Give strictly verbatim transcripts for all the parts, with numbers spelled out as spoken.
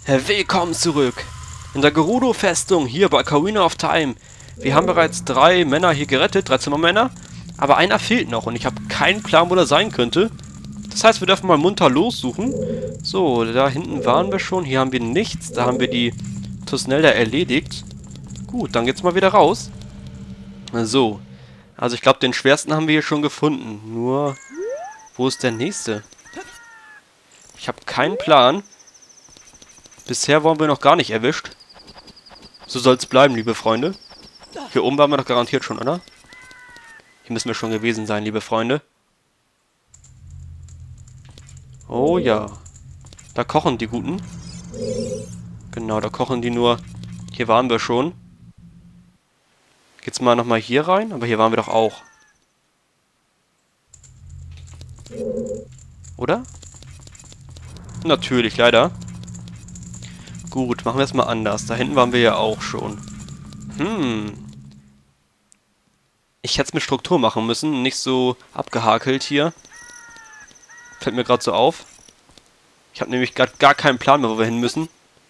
Willkommen zurück in der Gerudo-Festung hier bei Ocarina of Time. Wir haben bereits drei Männer hier gerettet, drei Zimmermänner, aber einer fehlt noch und ich habe keinen Plan, wo der sein könnte. Das heißt, wir dürfen mal munter lossuchen. So, da hinten waren wir schon, hier haben wir nichts, da haben wir die Tusnelda erledigt. Gut, dann geht's mal wieder raus. So, also ich glaube, den schwersten haben wir hier schon gefunden. Nur, wo ist der nächste? Ich habe keinen Plan. Bisher wurden wir noch gar nicht erwischt. So soll es bleiben, liebe Freunde. Hier oben waren wir doch garantiert schon, oder? Hier müssen wir schon gewesen sein, liebe Freunde. Oh ja. Da kochen die Guten. Genau, da kochen die nur. Hier waren wir schon. Geht's mal nochmal hier rein? Aber hier waren wir doch auch. Oder? Natürlich, leider. Gut, machen wir es mal anders. Da hinten waren wir ja auch schon. Hm. Ich hätte es mit Struktur machen müssen. Nicht so abgehakelt hier. Fällt mir gerade so auf. Ich habe nämlich gerade gar keinen Plan mehr, wo wir hin müssen.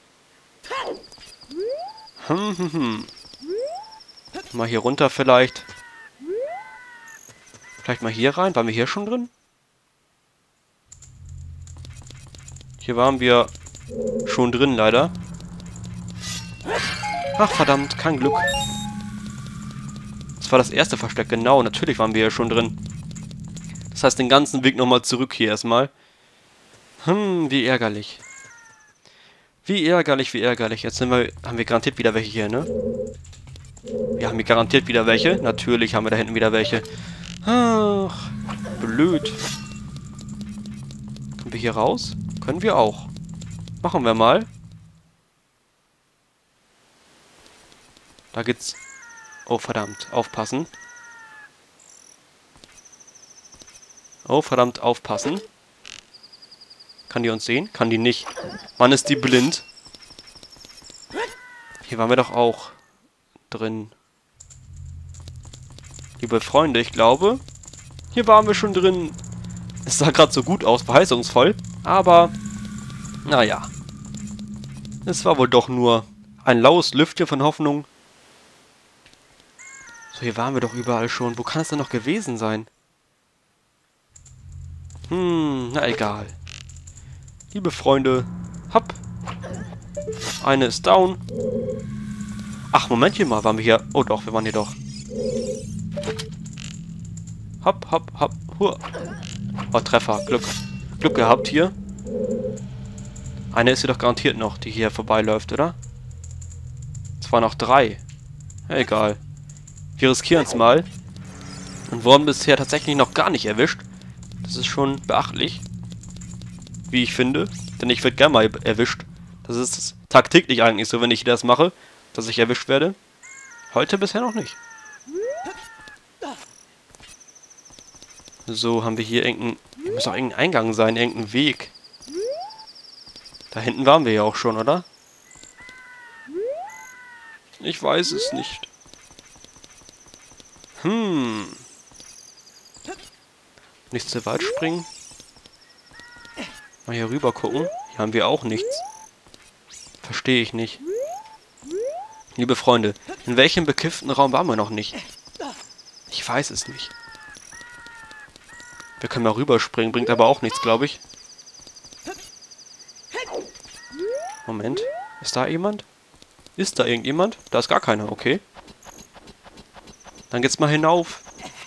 Hm, hm, hm. Mal hier runter vielleicht. Vielleicht mal hier rein. Waren wir hier schon drin? Hier waren wir schon drin, leider. Ach, verdammt, kein Glück. Das war das erste Versteck, genau. Natürlich waren wir ja schon drin. Das heißt, den ganzen Weg nochmal zurück hier erstmal. Hm, wie ärgerlich. Wie ärgerlich, wie ärgerlich. Jetzt sind wir, haben wir garantiert wieder welche hier, ne? Wir haben hier garantiert wieder welche. Natürlich haben wir da hinten wieder welche. Ach, blöd. Können wir hier raus? Können wir auch. Machen wir mal. Da geht's... Oh, verdammt. Aufpassen. Oh, verdammt. Aufpassen. Kann die uns sehen? Kann die nicht. Mann, ist die blind. Hier waren wir doch auch drin. Liebe Freunde, ich glaube, hier waren wir schon drin. Es sah gerade so gut aus, verheißungsvoll. Aber... Naja. Es war wohl doch nur ein laues Lüftchen von Hoffnung. So, hier waren wir doch überall schon. Wo kann es denn noch gewesen sein? Hm, na egal. Liebe Freunde, hopp. Eine ist down. Ach, Momentchen mal, waren wir hier... Oh doch, wir waren hier doch. Hopp, hopp, hopp, hur. Oh, Treffer, Glück. Glück gehabt hier. Eine ist hier doch garantiert noch, die hier vorbeiläuft, oder? Es waren noch drei. Ja, egal. Wir riskieren es mal. Und wurden bisher tatsächlich noch gar nicht erwischt. Das ist schon beachtlich. Wie ich finde. Denn ich werde gerne mal erwischt. Das ist tagtäglich eigentlich so, wenn ich das mache, dass ich erwischt werde. Heute bisher noch nicht. So, haben wir hier irgendeinen... Hier muss auch irgendein Eingang sein, irgendein Weg. Da hinten waren wir ja auch schon, oder? Ich weiß es nicht. Hm. Nicht zu weit springen. Mal hier rüber gucken. Hier haben wir auch nichts. Verstehe ich nicht. Liebe Freunde, in welchem bekifften Raum waren wir noch nicht? Ich weiß es nicht. Wir können mal rüberspringen, bringt aber auch nichts, glaube ich. Moment. Ist da jemand? Ist da irgendjemand? Da ist gar keiner, okay. Dann geht's mal hinauf.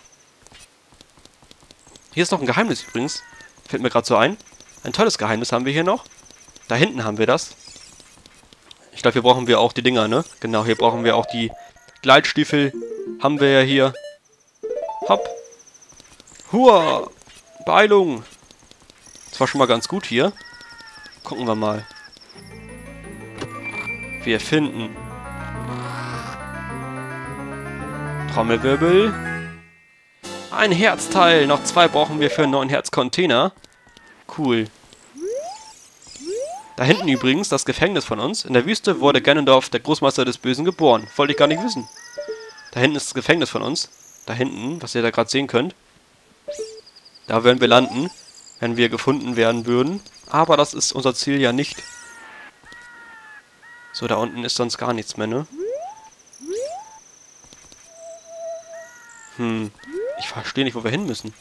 Hier ist noch ein Geheimnis übrigens. Fällt mir gerade so ein. Ein tolles Geheimnis haben wir hier noch. Da hinten haben wir das. Ich glaube, hier brauchen wir auch die Dinger, ne? Genau, hier brauchen wir auch die Gleitstiefel. Haben wir ja hier. Hopp. Hua. Beeilung. Das war schon mal ganz gut hier. Gucken wir mal. Wir finden Trommelwirbel. Ein Herzteil. Noch zwei brauchen wir für einen neuen Herzcontainer. Cool. Da hinten übrigens das Gefängnis von uns. In der Wüste wurde Ganondorf, der Großmeister des Bösen, geboren. Wollte ich gar nicht wissen. Da hinten ist das Gefängnis von uns. Da hinten, was ihr da gerade sehen könnt. Da werden wir landen, wenn wir gefunden werden würden. Aber das ist unser Ziel ja nicht. So, da unten ist sonst gar nichts mehr, ne? Hm, ich verstehe nicht, wo wir hin müssen.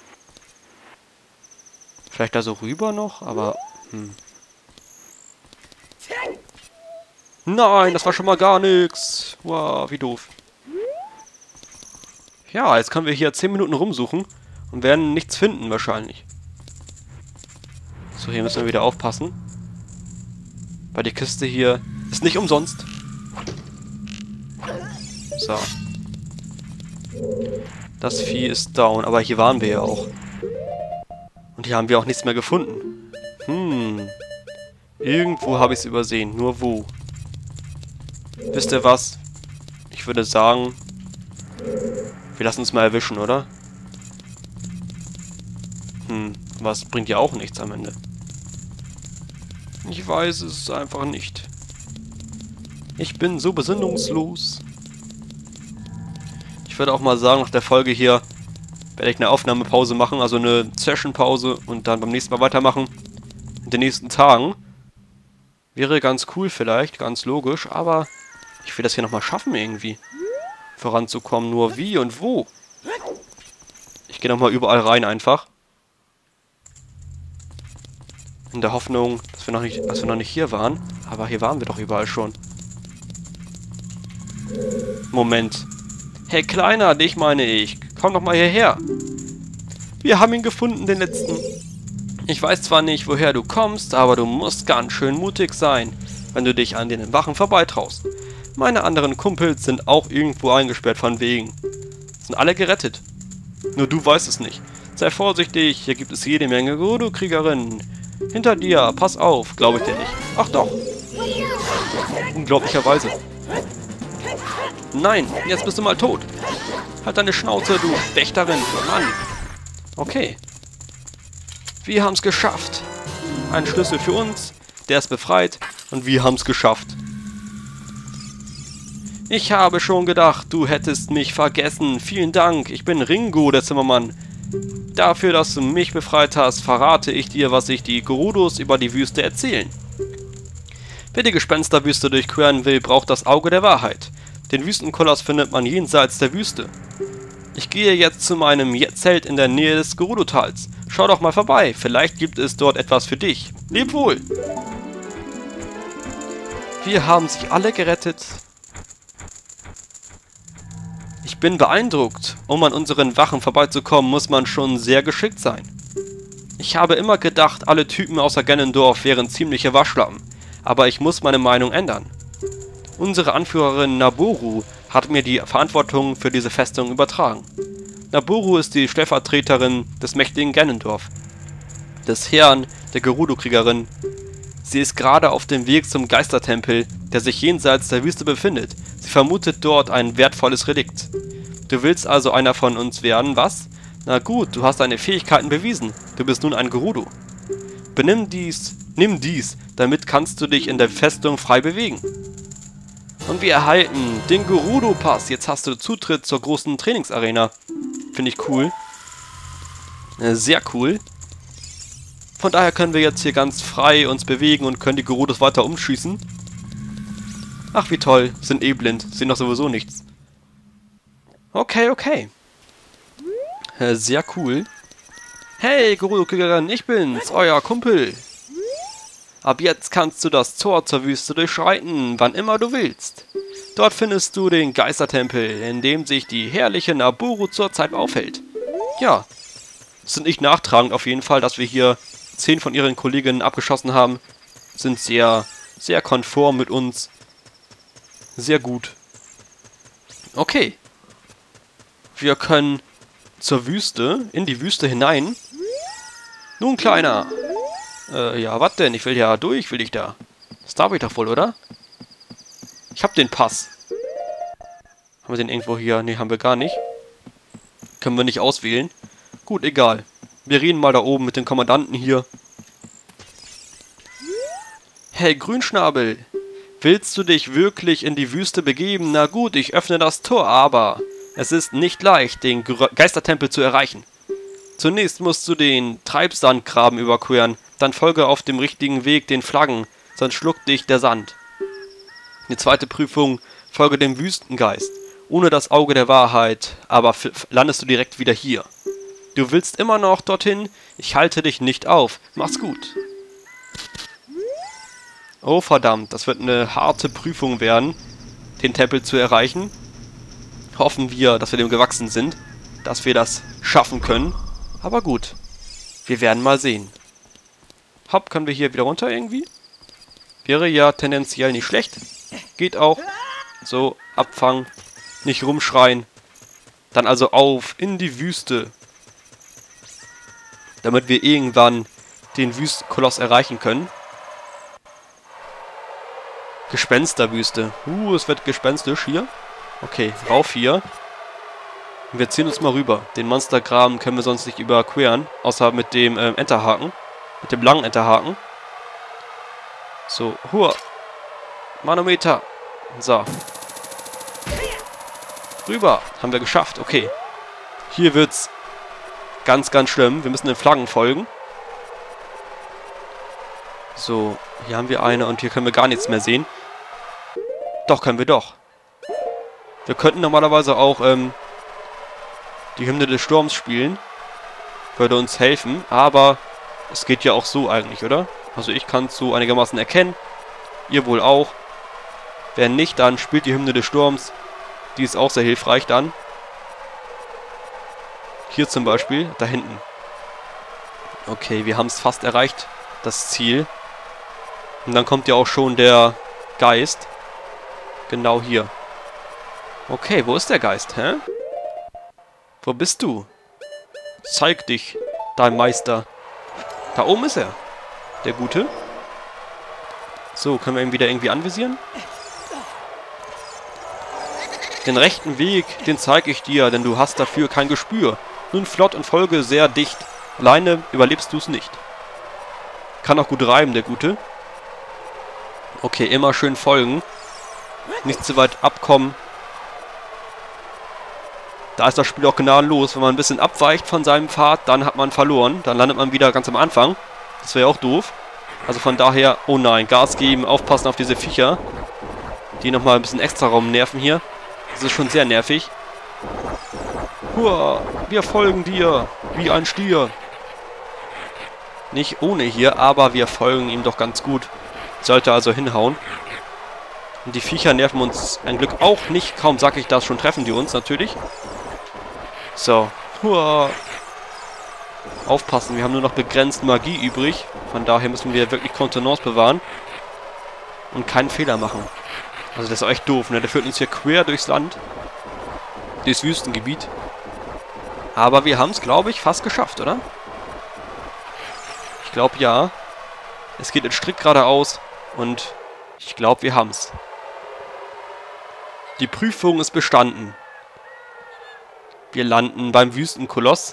Vielleicht da so rüber noch, aber... Hm. Nein, das war schon mal gar nichts. Wow, wie doof. Ja, jetzt können wir hier zehn Minuten rumsuchen und werden nichts finden wahrscheinlich. So, hier müssen wir wieder aufpassen. Weil die Kiste hier ist nicht umsonst. So. Das Vieh ist down, aber hier waren wir ja auch. Und hier haben wir auch nichts mehr gefunden. Hm. Irgendwo habe ich es übersehen. Nur wo? Wisst ihr was? Ich würde sagen, wir lassen uns mal erwischen, oder? Hm, was bringt ja auch nichts am Ende. Ich weiß es einfach nicht. Ich bin so besinnungslos. Ich würde auch mal sagen, nach der Folge hier werde ich eine Aufnahmepause machen, also eine Session-Pause und dann beim nächsten Mal weitermachen. In den nächsten Tagen. Wäre ganz cool vielleicht, ganz logisch, aber ich will das hier nochmal schaffen irgendwie. Voranzukommen, nur wie und wo. Ich gehe nochmal überall rein einfach. In der Hoffnung, dass wir, noch nicht, dass wir noch nicht hier waren. Aber hier waren wir doch überall schon. Moment. Hey Kleiner, dich meine ich. Komm doch mal hierher. Wir haben ihn gefunden, den letzten. Ich weiß zwar nicht, woher du kommst, aber du musst ganz schön mutig sein, wenn du dich an den Wachen vorbeitraust. Meine anderen Kumpels sind auch irgendwo eingesperrt von wegen. Sind alle gerettet. Nur du weißt es nicht. Sei vorsichtig, hier gibt es jede Menge Gerudo-Kriegerinnen. Hinter dir, pass auf, glaube ich dir nicht. Ach doch. Unglaublicherweise. Nein, jetzt bist du mal tot. Halt deine Schnauze, du Wächterin. Mann. Okay. Wir haben es geschafft. Ein Schlüssel für uns, der ist befreit und wir haben es geschafft. Ich habe schon gedacht, du hättest mich vergessen. Vielen Dank, ich bin Ringo, der Zimmermann. Dafür, dass du mich befreit hast, verrate ich dir, was sich die Gerudos über die Wüste erzählen. Wer die Gespensterwüste durchqueren will, braucht das Auge der Wahrheit. Den Wüstenkoloss findet man jenseits der Wüste. Ich gehe jetzt zu meinem Zelt in der Nähe des Gerudo-Tals. Schau doch mal vorbei, vielleicht gibt es dort etwas für dich. Leb wohl! Wir haben sich alle gerettet. Ich bin beeindruckt. Um an unseren Wachen vorbeizukommen, muss man schon sehr geschickt sein. Ich habe immer gedacht, alle Typen außer Ganondorf wären ziemliche Waschlappen. Aber ich muss meine Meinung ändern. Unsere Anführerin Naboru hat mir die Verantwortung für diese Festung übertragen. Naboru ist die Stellvertreterin des mächtigen Ganondorf, des Herrn der Gerudo-Kriegerin. Sie ist gerade auf dem Weg zum Geistertempel, der sich jenseits der Wüste befindet. Sie vermutet dort ein wertvolles Relikt. Du willst also einer von uns werden, was? Na gut, du hast deine Fähigkeiten bewiesen. Du bist nun ein Gerudo. Benimm dies, nimm dies, damit kannst du dich in der Festung frei bewegen. Und wir erhalten den Gerudo-Pass. Jetzt hast du Zutritt zur großen Trainingsarena. Finde ich cool. Sehr cool. Von daher können wir jetzt hier ganz frei uns bewegen und können die Gerudos weiter umschießen. Ach, wie toll. Sind eh blind. Sehen doch sowieso nichts. Okay, okay. Sehr cool. Hey, Gerudo-Kriegerin, ich bin's, euer Kumpel. Ab jetzt kannst du das Tor zur Wüste durchschreiten, wann immer du willst. Dort findest du den Geistertempel, in dem sich die herrliche Naboru zurzeit aufhält. Ja, sind nicht nachtragend auf jeden Fall, dass wir hier zehn von ihren Kolleginnen abgeschossen haben. Sind sehr, sehr konform mit uns. Sehr gut. Okay. Wir können zur Wüste, in die Wüste hinein. Nun, Kleiner. Äh, ja, was denn? Ich will ja durch, will ich da. Das darf ich doch wohl, oder? Ich hab den Pass. Haben wir den irgendwo hier? Ne, haben wir gar nicht. Können wir nicht auswählen. Gut, egal. Wir reden mal da oben mit den Kommandanten hier. Hey, Grünschnabel. Willst du dich wirklich in die Wüste begeben? Na gut, ich öffne das Tor, aber es ist nicht leicht, den Ge- Geistertempel zu erreichen. Zunächst musst du den Treibsandgraben überqueren, dann folge auf dem richtigen Weg den Flaggen, sonst schluckt dich der Sand. Die zweite Prüfung, folge dem Wüstengeist. Ohne das Auge der Wahrheit, aber landest du direkt wieder hier. Du willst immer noch dorthin? Ich halte dich nicht auf. Mach's gut. Oh verdammt, das wird eine harte Prüfung werden, den Tempel zu erreichen. Hoffen wir, dass wir dem gewachsen sind, dass wir das schaffen können. Aber gut, wir werden mal sehen. Hopp, können wir hier wieder runter irgendwie? Wäre ja tendenziell nicht schlecht. Geht auch. So, abfangen. Nicht rumschreien. Dann also auf in die Wüste. Damit wir irgendwann den Wüstenkoloss erreichen können. Gespensterwüste. Uh, es wird gespenstisch hier. Okay, rauf hier. Und wir ziehen uns mal rüber. Den Monstergraben können wir sonst nicht überqueren. Außer mit dem ähm, Enterhaken. Mit dem langen Enterhaken. So, hua. Manometer. So. Rüber. Haben wir geschafft. Okay. Hier wird's ganz, ganz schlimm. Wir müssen den Flaggen folgen. So, hier haben wir eine und hier können wir gar nichts mehr sehen. Doch, können wir doch. Wir könnten normalerweise auch ähm, die Hymne des Sturms spielen. Würde uns helfen, aber es geht ja auch so eigentlich, oder? Also ich kann es so einigermaßen erkennen. Ihr wohl auch. Wenn nicht, dann spielt die Hymne des Sturms. Die ist auch sehr hilfreich dann. Hier zum Beispiel, da hinten. Okay, wir haben es fast erreicht, das Ziel. Und dann kommt ja auch schon der Geist. Genau hier. Okay, wo ist der Geist, hä? Wo bist du? Zeig dich, dein Meister. Da oben ist er. Der Gute. So, können wir ihn wieder irgendwie anvisieren? Den rechten Weg, den zeige ich dir, denn du hast dafür kein Gespür. Nun flott und folge sehr dicht. Alleine überlebst du es nicht. Kann auch gut reimen, der Gute. Okay, immer schön folgen. Nicht zu weit abkommen. Da ist das Spiel auch gnadenlos. Wenn man ein bisschen abweicht von seinem Pfad, dann hat man verloren. Dann landet man wieder ganz am Anfang. Das wäre auch doof. Also von daher, oh nein, Gas geben, aufpassen auf diese Viecher. Die nochmal ein bisschen extra Raum nerven hier. Das ist schon sehr nervig. Hua, wir folgen dir, wie ein Stier. Nicht ohne hier, aber wir folgen ihm doch ganz gut. Sollte also hinhauen. Und die Viecher nerven uns ein Glück auch nicht. Kaum sag ich das, schon treffen die uns natürlich. So. Hua. Aufpassen, wir haben nur noch begrenzt Magie übrig. Von daher müssen wir wirklich Kontenance bewahren. Und keinen Fehler machen. Also das ist echt doof, ne? Der führt uns hier quer durchs Land. Durchs Wüstengebiet. Aber wir haben es, glaube ich, fast geschafft, oder? Ich glaube, ja. Es geht in Strick geradeaus. Und ich glaube, wir haben es. Die Prüfung ist bestanden. Wir landen beim Wüstenkoloss.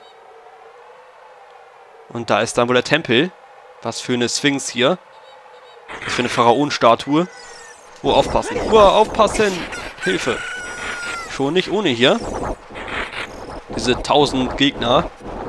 Und da ist dann wohl der Tempel. Was für eine Sphinx hier. Was für eine Pharaonenstatue. Oh, aufpassen. Oh, aufpassen. Hilfe. Schon nicht ohne hier. Diese tausend Gegner.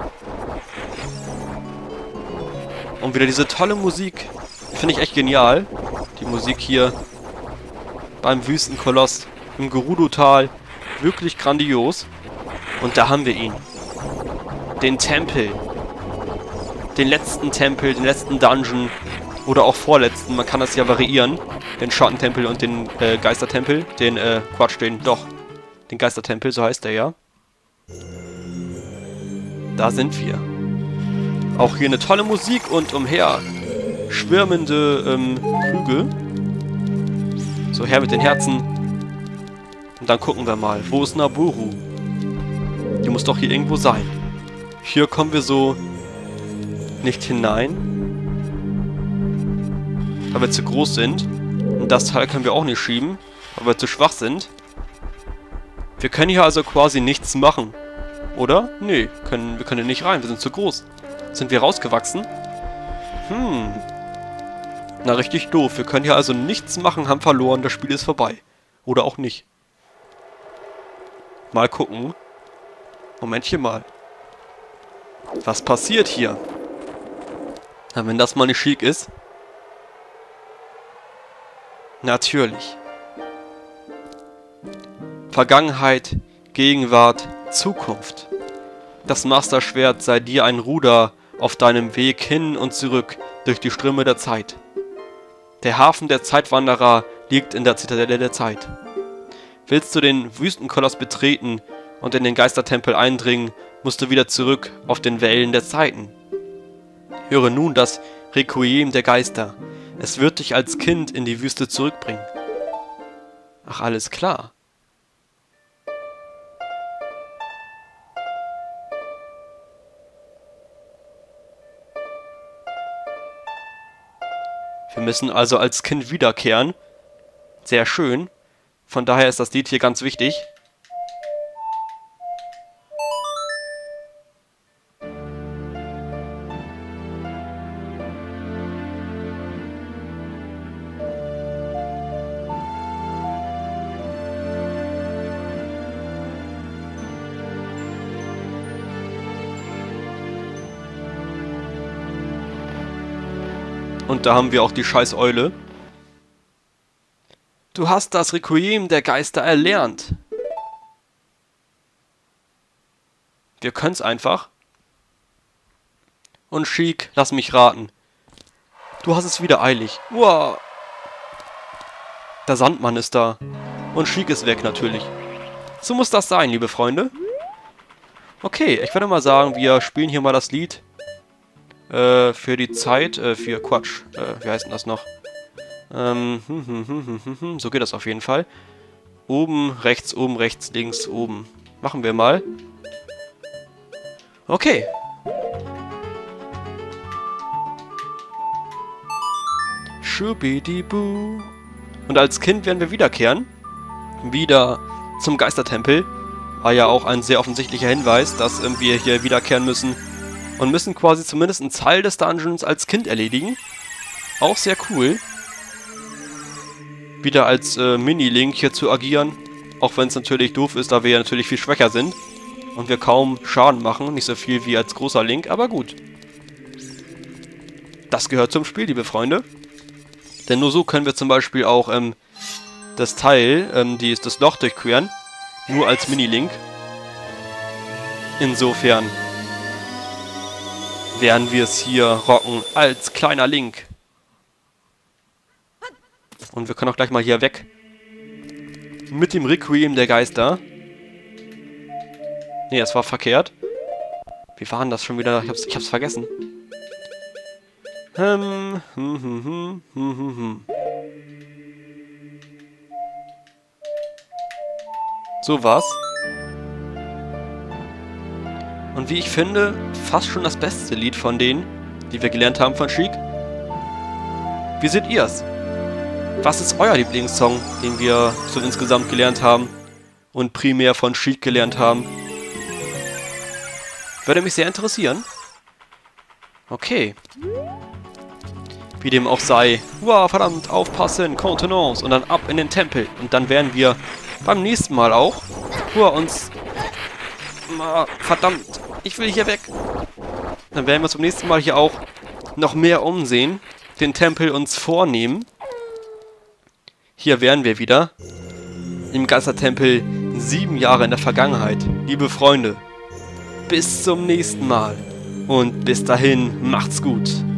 Und wieder diese tolle Musik. Finde ich echt genial. Die Musik hier beim Wüstenkoloss im Gerudo-Tal. Wirklich grandios. Und da haben wir ihn. Den Tempel. Den letzten Tempel, den letzten Dungeon. Oder auch vorletzten. Man kann das ja variieren. Den Schattentempel und den äh, Geistertempel. Den, äh, Quatsch, den, doch. Den Geistertempel, so heißt der ja. Da sind wir. Auch hier eine tolle Musik und umher schwirmende ähm, Krüge. So, her mit den Herzen. Und dann gucken wir mal. Wo ist Nabooru? Die muss doch hier irgendwo sein. Hier kommen wir so nicht hinein. Weil wir zu groß sind. Und das Teil können wir auch nicht schieben. Weil wir zu schwach sind. Wir können hier also quasi nichts machen. Oder? Nee, können, wir können hier nicht rein. Wir sind zu groß. Sind wir rausgewachsen? Hm. Na, richtig doof. Wir können hier also nichts machen, haben verloren. Das Spiel ist vorbei. Oder auch nicht. Mal gucken. Momentchen mal. Was passiert hier? Na, wenn das mal nicht schick ist. Natürlich. Vergangenheit, Gegenwart, Zukunft. Das Masterschwert sei dir ein Ruder auf deinem Weg hin und zurück durch die Ströme der Zeit. Der Hafen der Zeitwanderer liegt in der Zitadelle der Zeit. Willst du den Wüstenkoloss betreten und in den Geistertempel eindringen, musst du wieder zurück auf den Wellen der Zeiten. Höre nun das Requiem der Geister. Es wird dich als Kind in die Wüste zurückbringen. Ach, alles klar. Wir müssen also als Kind wiederkehren. Sehr schön. Von daher ist das Lied hier ganz wichtig. Und da haben wir auch die scheiß Eule. Du hast das Requiem der Geister erlernt. Wir können's einfach. Und Sheik, lass mich raten. Du hast es wieder eilig. Wow. Der Sandmann ist da. Und Sheik ist weg natürlich. So muss das sein, liebe Freunde. Okay, ich würde mal sagen, wir spielen hier mal das Lied. Äh, für die Zeit, äh, für Quatsch, äh, wie heißt denn das noch? Ähm, hm, hm, hm, hm, hm, hm, so geht das auf jeden Fall. Oben, rechts, oben, rechts, links, oben. Machen wir mal. Okay. Schubidibu. Und als Kind werden wir wiederkehren. Wieder zum Geistertempel. War ja auch ein sehr offensichtlicher Hinweis, dass äh, wir hier wiederkehren müssen. Und müssen quasi zumindest einen Teil des Dungeons als Kind erledigen. Auch sehr cool. Wieder als äh, Mini-Link hier zu agieren. Auch wenn es natürlich doof ist, da wir ja natürlich viel schwächer sind. Und wir kaum Schaden machen. Nicht so viel wie als großer Link, aber gut. Das gehört zum Spiel, liebe Freunde. Denn nur so können wir zum Beispiel auch ähm, das Teil, ähm, die ist das Loch durchqueren. Nur als Mini-Link. Insofern werden wir es hier rocken als kleiner Link. Und wir können auch gleich mal hier weg. Mit dem Requiem der Geister. Ne, es war verkehrt. Wie war denn das schon wieder? Ich hab's, ich hab's vergessen. Hm, hm, hm, hm, hm, hm, hm. So war's. Und wie ich finde, fast schon das beste Lied von denen, die wir gelernt haben von Sheik. Wie seht ihr's? Was ist euer Lieblingssong, den wir so insgesamt gelernt haben und primär von Sheik gelernt haben? Würde mich sehr interessieren. Okay. Wie dem auch sei. Wow, verdammt, aufpassen, Kontenance und dann ab in den Tempel. Und dann werden wir beim nächsten Mal auch wow, uns... Ah, verdammt, ich will hier weg. Dann werden wir zum nächsten Mal hier auch noch mehr umsehen, den Tempel uns vornehmen. Hier wären wir wieder im Geistertempel sieben Jahre in der Vergangenheit. Liebe Freunde, bis zum nächsten Mal und bis dahin macht's gut.